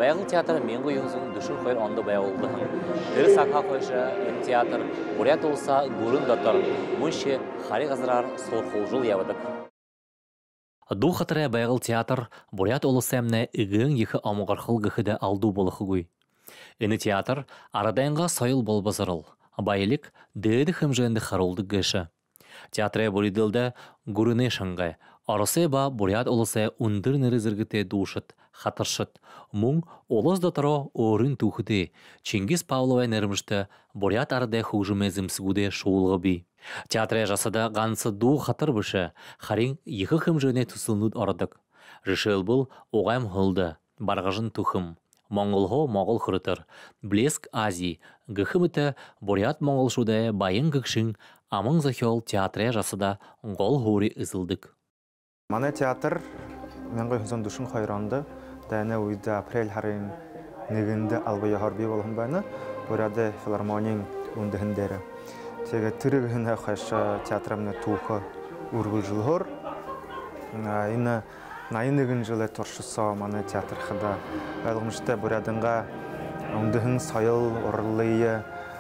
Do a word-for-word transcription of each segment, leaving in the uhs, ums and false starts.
Баягыл театр менго юнзун дүшүн койор ондо баягылды. Дыры сакха койша эн театр бурят олса гурун датар. Мунши хари газрар сорхолжул ябыдык. Ду хатыры баягыл театр бурят олса эмне игын ехы амугархыл гыхыда алду болухугуй. Эни театр арадайынга сайыл болбазырыл. Байлик дэди хымжэнди харолды гыша. Театры буридылда гурыны шангай. Арысы ба бурят олысы ундыр нырызыргыте душыт, хатыршыт. Мун олыс датаро орын тухыды. Чингис Павловай нырмышты бурят арады хужуме зымсыгуде шоулғы би. Театры жасада гансы ду хатыр бышы. Харин ехы хымжыне тусылнуд арадык. Рышыл был оғайм хылды. Барғажын тухым. Монголхо моғол хырытыр. Блеск Азии. Гыхымыты бурят моғол шуды байын гыкшын амың захел театры жасада гол хури ызылдык. Мана театр менго хүнсөн дүшін қойранды. Дәне уйды апрель харин негінді алғы яхарби болғын бәні. Бурады филармонин үндігіндері. Теге түрігіні қайшы театрымны туқы үргіл жылғыр. Ины найынығын жылы торшысы мана театр қыда. Әлғымышты бурадынға үндігін сайыл орлыйы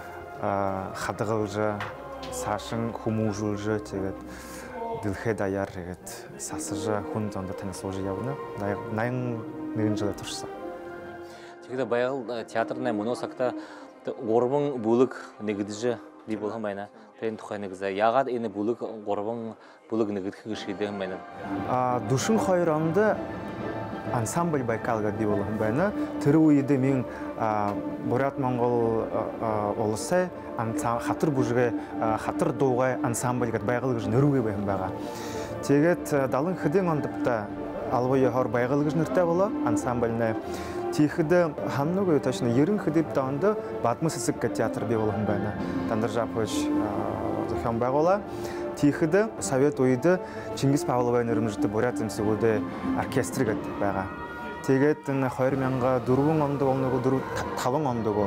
қадығылжы, сашын хуму жылжы тегет. Дилхе даяр регет сасыжа хун zonda тенес ожи явны найын нэгэн жылы турса. Тегде баягыл театрная моносакта горбың булык негидже ди болгон байна. Тен тухай негизе ягат эни булык горбың булык негид кишиде менен. А душын хайранды ансамбль Байкалга ди болгон байна. Тиру уйды мен бурят монгол олысы хатыр бужге хатыр доугай ансамбльга байгылгыж нөрүгө бем бага. Тегет далын хиден андыпта албы яхар байгылгыж нөртө бола ансамбльне тихиде хамнугы точно ерин хидип таанды батмысысыкка театр ди болгон байна. Тандар жапыч захам байгола тихиде совет уйды Чингис Павловай нөрмүждө бурят эмсигуде оркестргат бага. Тегет хайыр менга дургун ондо болнугу дур талын ондугу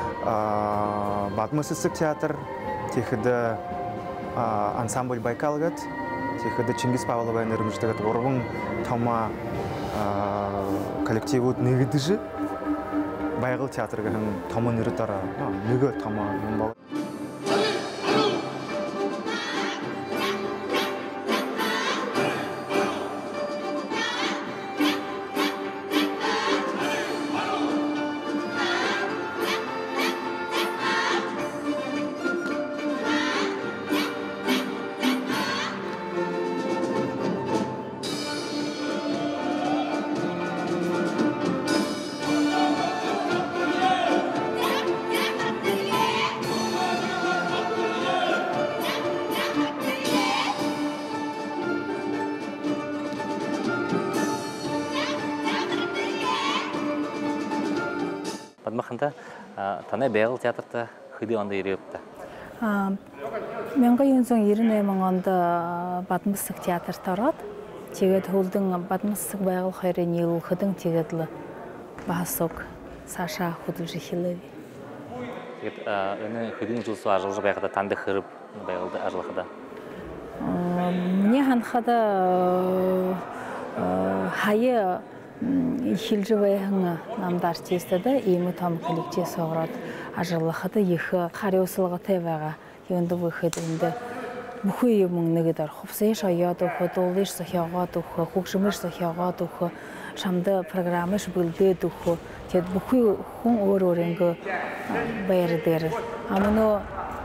Батмысысык театр, тихиде ансамбль Байкалгат, тихиде Чингис Павловай нырмыштагат оргун тома коллективу негидижи байгыл театрга тома нырытара, неге тома нымбал. Падмаханта таны баягыл театрда хыды анда ирепти. Менго юнзон ирне маңанда Батмысык театр тарат. Тегет холдың Батмысык баягыл хайрын ел хыдың тегетлы Басок Саша худылжы хилеви. Тегет эне хыдың жылсу ажылжы баягыда танды хырып баягылды ажылыхыда. Мне ханхада хайы хилжевайхыңа намды артистада емі там коллектив соғырат ажылықыды ехі қариосылығы тәвәға енді бұхыды енді бұхы емің негідар. Құпсайш аят ұқы, толдеш сахиағат ұқы, қоқшымыш сахиағат ұқы, шамды программыш бүлдет ұқы, тет бұхы құн өр-өрінгі бәрідері. Амыны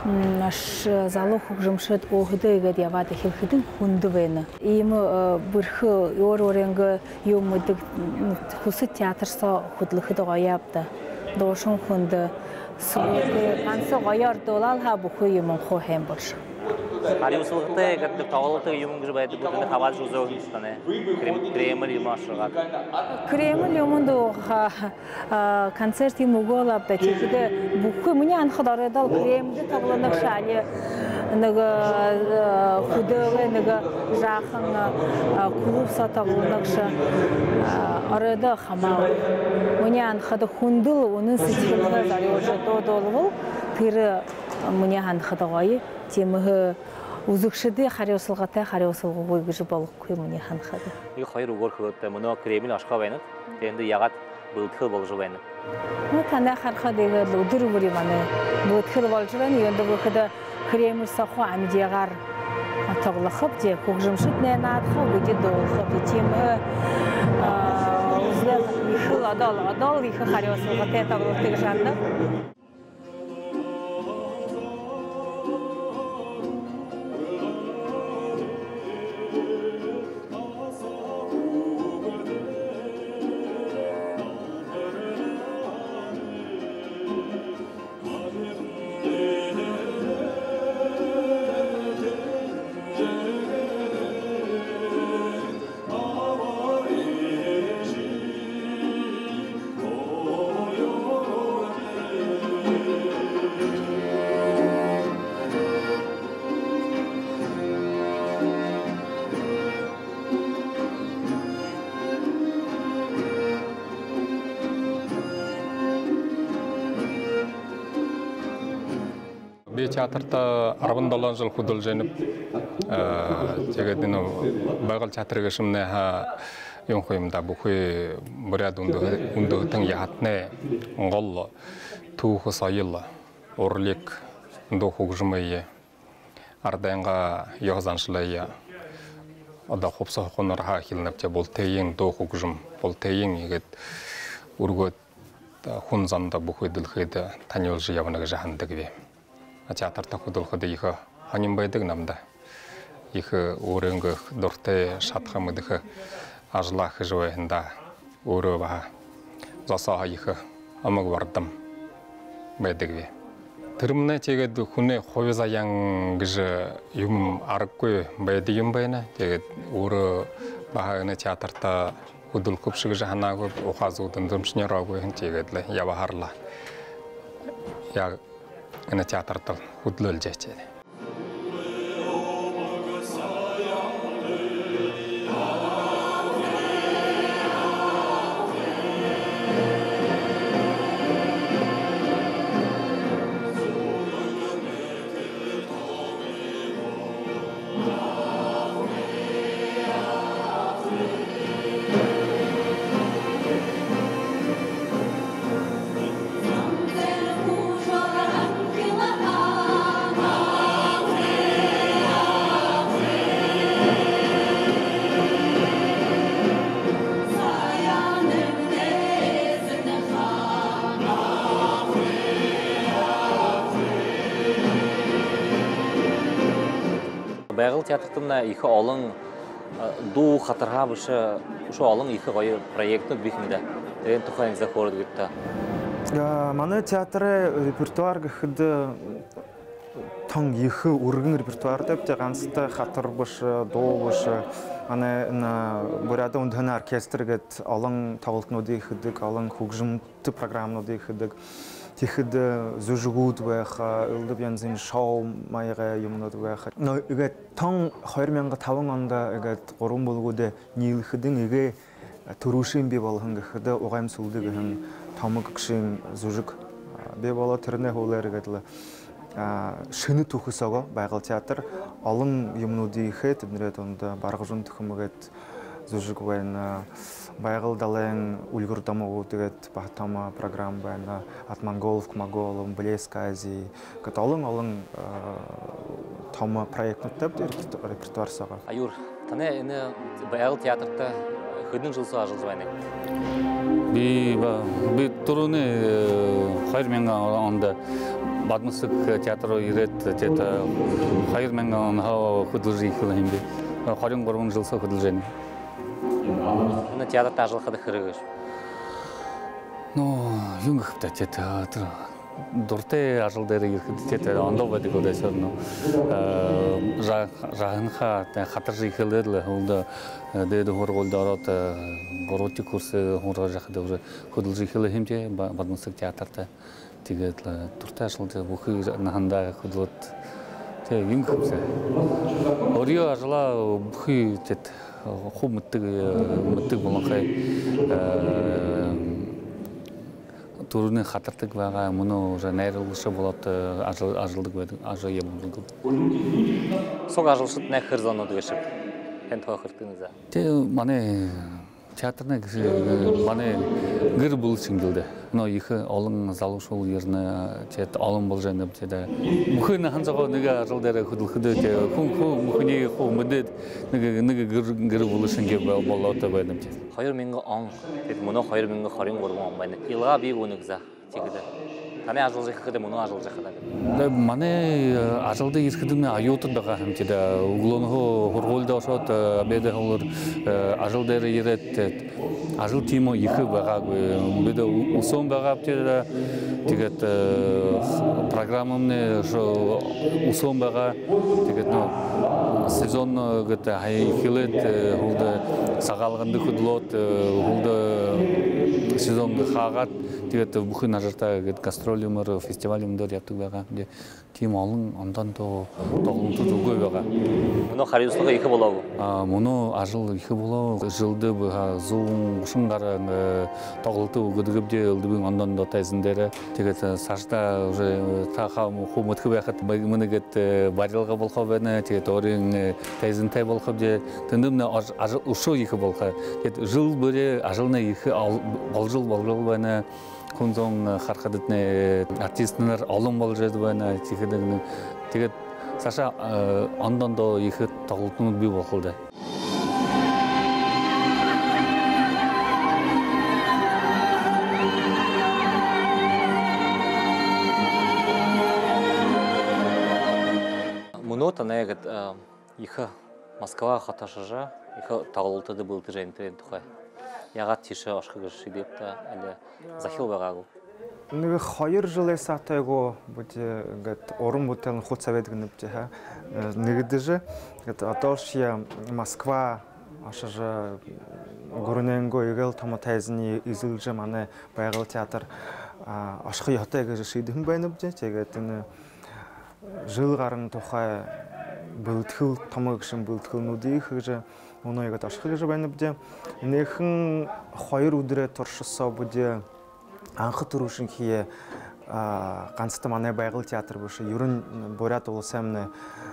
залы қоқшымшыд оғыды егід явады хелхідің хүнді вәні. Емі бұрхы өр-өрінгі емідік құсы театрса құдлықыды ғаяпты. Дошын хүнді сұлығы қансы ғаяр долал ха бұхы емін қоғайын бұршы. Қариусылықты егерді тауылықты емін күжі бәйді бұтыны қабаз жүзі өңістіне. Кремль емі ашырғат. Кремль емінді концерт емі ғолапты. Текеді бұқы мұне анқыдарыдал кремльді тағылынық шәлі. Нығы құдығы, нығы жақын клуб сатағылынық шы. Арыды қамау. Мұне анқыды хүнділ, оның сетілгі зары өжі додолығыл. Тыры мұне анқыды ғайы. Темігі Узукшиде хариосылғата хариосылғы ойгыжы балық көй мұне ханхады. Үй қайыр ұғыр қылытты. Мұны Кремль ашқа байнат. Енді яғат бұлтқыл бол жуайны. Танда харқа деге лудыр бұри маны бұлтқыл бол жуайны, енді бұқыды кремір сақу әмдеғар тоғылықып, де көкжімшіт нән адқа өде доғылықып, етемі ұзғы ехіл адал, адал ехі қариосылғы тәй тоғылықтығы жанды. Бе театрда арбандалан жыл худал женіп, тегедіні бағыл театрға шымны ең қойымда бұқы бұряд ұндығытың яғатны ұңғаллы, туғы сайылы, орлек ұнды құғжымайы, ардайынға еғзаншылайы, ада қопса қонарға келініпте бұл тейін до құғжым, бұл тейін егет ұргөт хунзанда бұқы дылқыды танел жиявыныға жағандығы бе. Театрда худалқыды ехі ханымбайдың намда. Ехі өріңгі дұрты шатқамыдығы ажылақы жуайында өрі баға засаға ехі амық бардым байдығы. Түріміне тегеді күні қойыза яңғыжы юм арық көй байды юм байына. Тегеді өрі бағағыны театрда худал көпшігі жағана көп оқазы ұдын дұрмшынер ағойын тегеділі ябағарла. Ina teatrda hudlu ölçeği. Байғыл театртымна екі олың ду қатырға бұшы ұшы олың екі ғойы проектін бүйкімді. Рен тұқайыңызда қорды күтті. Маны театры репертуар ғыды таң екі ұрғын репертуар деп те ғансыты қатыр бұшы, до бұшы. Бұряда ұндығына оркестр ғыд олың тағылтын өдей ғыдық, олың құғжымты программын өдей ғыдық. Тихиды зужгут веха, илдып янзин шоу майга юмнот веха. Но игет таң хайрменга тавың анда игет горун болгуде нилхидин иге турушин бе болган гыхыды огайм сулды гыхын тамык кшин зужук бе бола терне холер игетле. Шыны тухысага байгал театр алың юмнуди хет нрет онда баргыжын тухымыгет зужук вайна Байгыл далайын үлгірдамы өтігет бақтама программ байына Атманголов, Кумаголов, Блеск, Азии. Алың-алың тамы проект өттіп репертуар саға. Аюр, таны әні Байгыл театрда қыдың жылсы ажылды байны? Би тұруны қайырменға онда Бадмысық театры ерет, қайырменға онға қыдыл жейкілі ембе. Қайрын қорғын жылсы қыдыл жейні. Ана театрда ажылқады қырығыш? Ну, юнгықпта театр. Дұрты ажылдары еркіді театр. Андал бәді көді сөріну. Жағынға қатыр жейкілдерлі. Олда дэйді ғор ғолды арат ғороти курсы ғорға жақыды уже көділ жейкілі хемде Бадмысық театрда. Тегедлі дұрты ажылды бұқы нағында көділет. Юнгықпса. Орио ажыла бұқы тет. Ху мыттыг мыттыг болонхай турны хатыртык бага муну уже найрылышы болот ажылдык беді ажы ебылдык. Сог ажылшыт не хырзану дегешіп? Хэн тоға хыртыңыза? Те мане театрны маны гыр бул сиңдилди. Но их алың залу шол ерне тет алым бол жаны бтеде. Мухына ханзага нега жылдары худул худы те хун хун мухыне ху мыдет нега нега гыр гыр бул сиңге болота байдым те. Хайыр менге аң, тет моно хайыр менге харин горгон байна. Илга би гонугза тигиде. Тане ажыл жакыда моно ажыл жакыда. Да мане ажылды иркидиме айотун дага хам теде углонго хорголда ошот беде холор ажылдары ирет ажыл тимо ихы бага беде усон бага теде тигет программамне шо усон бага тигет но сезон гет хай хилет холда сагалганды худлот холда сезонга хагат тигет бухын ажырта гет гастролюмер фестивалюмдер яптык бага де тим алын андан то тогунту жолгой бага. Моно харыслыгы ихы болобу. А моно ажыл ихы болобу жылды бага зуң шунгары тогулту гыдыгыбде ылдыбын андан да тайзындары тигет сашта уже таха хумутку бахат мыныгет барилга болхо бена тигет орин тайзынтай болхо де тындымна ажыл ушо ихы болха тигет жыл бөле ажылна ихы болжыл болжыл бена Кунзон хархадытны артистлер алым бол жеді байна тигеден тигет Саша андан да ихы тагылтын би болду. Муно танегет ихы Москва хаташыжа ихы тагылты да был тижен трен тухай. Ягат тише ашкыгы шидепта әле захил багагу. Нэг хоёр жыл сатайго бүте гэт орон бүтэн хуцавэд гэнэпчэ ха. Нэгдэжэ гэт атошя Москва ашажа гурнэнго игэл томатайзны изэлжэ манай байгал театр ашхы ятай гэж шийдэн байна бжэ. Тэгээд энэ жыл гарын тухай бэлтгэл томогшин бэлтгэлнүүдийг гэж Моно яг ашхы гэж байна бдэ. Нэхэн хоёр өдрөө туршсоо бүдэ анх төрөшин хие ганцтай манай байгал театр биш. Ерөн Бурят улс амны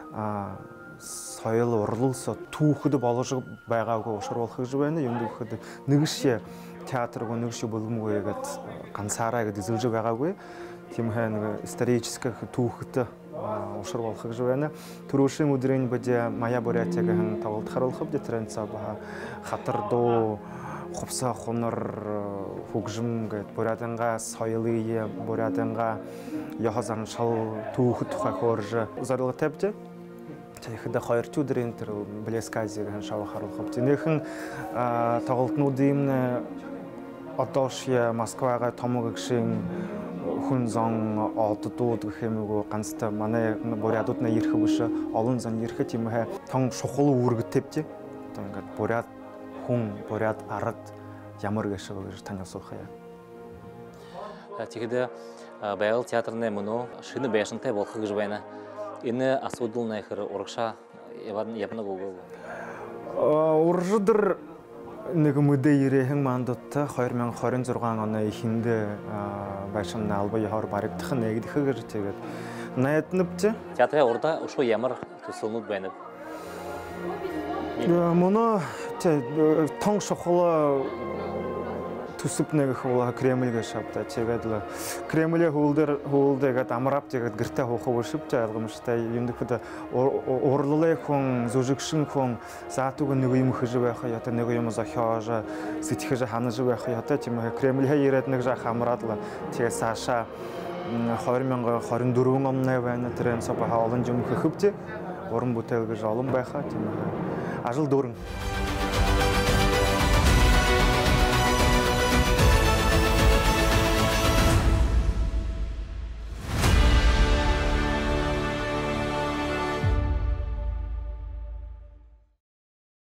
соёл урлалсо түүхэд болгож байгаагүй ушруулах гэж байна. Юм дөхөд нэгшээ театргүй нэгшээ болгомгүй ягаад ганцаараа гэд эзэлж байгаагүй. Тимхэн нэг исторических түүхэд ушар болох гэж байна. Төрөшин өдрийн бодя Мая Бурятиага хан тоглолт харуулах бод тренца ба хатар доо хувсаа хунар хөгжим гэд Бурятанга соёлын Бурятанга яхасан шал түүхэд тухай хөрж зорилго тавьж тэгэхэд хоёр ч өдрийн тэр Блесказиг хан шав харуулах бод. Нэхэн тоглолтнуудын одоошя Москвага томог гişin хүн зон оддууд гэх юмгүй ганцтай манай Бурятууд на ирэх биш олон зон ирэх тийм хэ тон шухал үүрэгтэйч одоо ингээд Бурят хүн Бурят ард ямар гэшиг гэж тань асуух яа. Тэгэхэд байгал театрны мөн шинэ байшинтай болох гэж байна. Энэ асуудал нөхөр урагшаа явна гоо. Уржидэр нэг мэдээ ирэхэн мандатта хоёр мянга хорин зургаан оны ихэнд байшин албай хор баригдах нэгдэхэр тэгээд найднавч театрын урда ушуу ямар төсөлнүүд байна. Моно тон шохол төсөв нэг хуула Кремльгээ шавта тэгээд л Кремль хуулдэр хуулдэгэд амрап тэгээд гэртээ хуухав шивч ойлгомжтой юм дэхэд урлалын хүн зүжигшин хүн заатуг нэг юм хэж байх ята нэг юм зохиож сэтгэж ханаж байх ята тийм Кремльгээ ирээд нэг жах амраад л тэгээд саша хоёр мянга хорин дөрвөн онны байна тэрэн сабаа олон юм хөвч уран бүтээл гэж олон байхаа тийм ажил дөрөн